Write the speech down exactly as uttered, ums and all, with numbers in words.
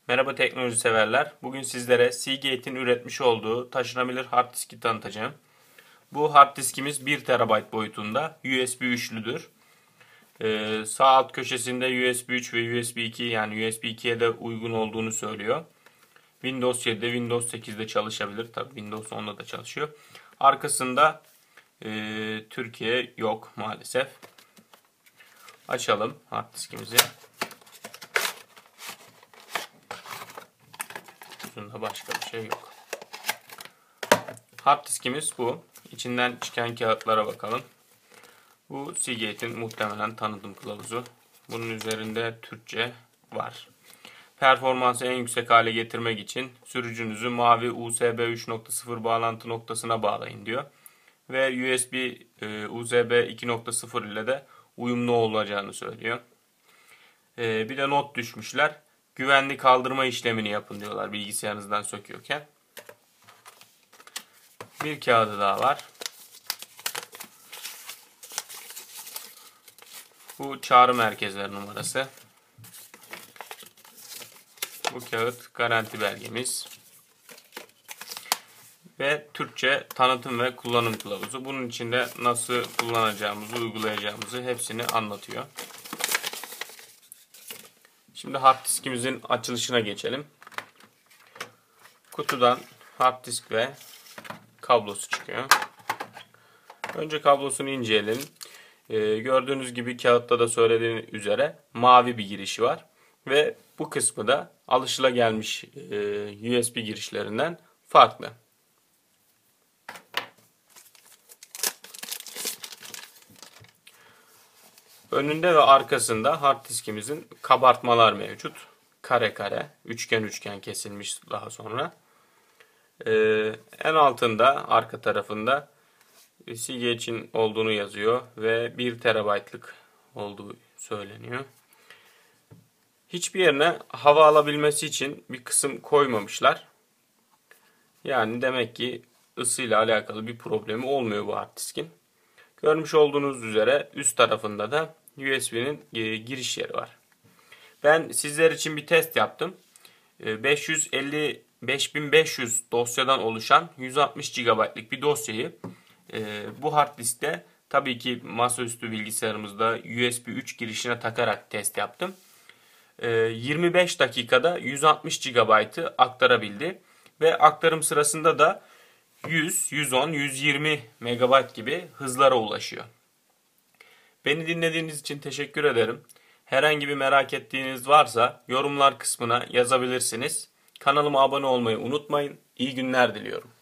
Merhaba teknoloji severler. Bugün sizlere Seagate'in üretmiş olduğu taşınabilir hard diski tanıtacağım. Bu hard diskimiz bir terabayt boyutunda U S B üçlüdür. Ee, sağ alt köşesinde U S B üç ve U S B iki yani U S B ikiye de uygun olduğunu söylüyor. Windows yedide, Windows sekizde çalışabilir. Tabi Windows onda da çalışıyor. Arkasında e, Türkiye yok maalesef. Açalım hard diskimizi. Bunda başka bir şey yok. Hard diskimiz bu. İçinden çıkan kağıtlara bakalım. Bu Seagate'in muhtemelen tanıtım kılavuzu. Bunun üzerinde Türkçe var. Performansı en yüksek hale getirmek için sürücünüzü mavi U S B üç nokta sıfır bağlantı noktasına bağlayın diyor. Ve U S B e, U S B iki nokta sıfır ile de uyumlu olacağını söylüyor. E, bir de not düşmüşler. Güvenli kaldırma işlemini yapın diyorlar bilgisayarınızdan söküyorken. Bir kağıdı daha var. Bu çağrı merkezleri numarası. Bu kağıt garanti belgemiz. Ve Türkçe tanıtım ve kullanım kılavuzu. Bunun içinde nasıl kullanacağımızı, uygulayacağımızı hepsini anlatıyor. Şimdi hard diskimizin açılışına geçelim. Kutudan hard disk ve kablosu çıkıyor. Önce kablosunu inceleyelim. Ee, gördüğünüz gibi kağıtta da söylediğim üzere mavi bir girişi var. Ve bu kısmı da alışılagelmiş e, U S B girişlerinden farklı. Önünde ve arkasında hard diskimizin kabartmalar mevcut. Kare kare, üçgen üçgen kesilmiş daha sonra. Ee, en altında, arka tarafında Seagate'in olduğunu yazıyor ve bir terabaytlık olduğu söyleniyor. Hiçbir yerine hava alabilmesi için bir kısım koymamışlar. Yani demek ki ısıyla alakalı bir problemi olmuyor bu hard diskin. Görmüş olduğunuz üzere üst tarafında da U S B'nin giriş yeri var. Ben sizler için bir test yaptım. beş yüz elli beş bin beş yüz dosyadan oluşan yüz altmış gigabaytlık bir dosyayı bu hard diskte tabii ki masaüstü bilgisayarımızda U S B üç girişine takarak test yaptım. yirmi beş dakikada yüz altmış gigabaytı aktarabildi ve aktarım sırasında da yüz, yüz on, yüz yirmi megabayt gibi hızlara ulaşıyor. Beni dinlediğiniz için teşekkür ederim. Herhangi bir merak ettiğiniz varsa yorumlar kısmına yazabilirsiniz. Kanalıma abone olmayı unutmayın. İyi günler diliyorum.